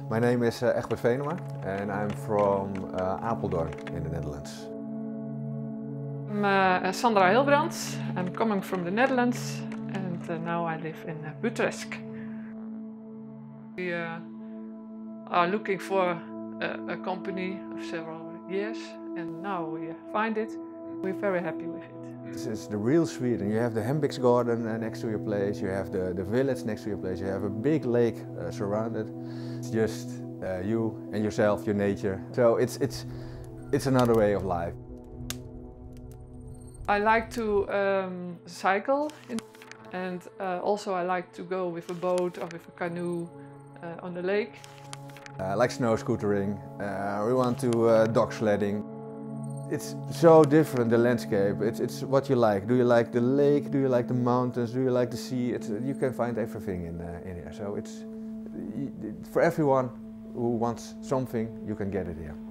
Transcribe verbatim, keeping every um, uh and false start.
My name is uh, Egbert Venema and I'm from uh, Apeldoorn in the Netherlands. I'm uh, Sandra Hilbrands. I'm coming from the Netherlands and uh, now I live in uh, Utrecht. We uh, are looking for a, a company of several years and now we find it. We're very happy with it. This is the real Sweden. You have the Hembygds garden uh, next to your place, you have the, the village next to your place, you have a big lake uh, surrounded. It's just uh, you and yourself, your nature. So it's, it's, it's another way of life. I like to um, cycle in, and uh, also I like to go with a boat or with a canoe uh, on the lake. I uh, like snow scootering, uh, we want to uh, dog sledding. It's so different, the landscape. It's, it's what you like. Do you like the lake? Do you like the mountains? Do you like the sea? It's, you can find everything in, uh, in here. So it's for everyone who wants something, you can get it here.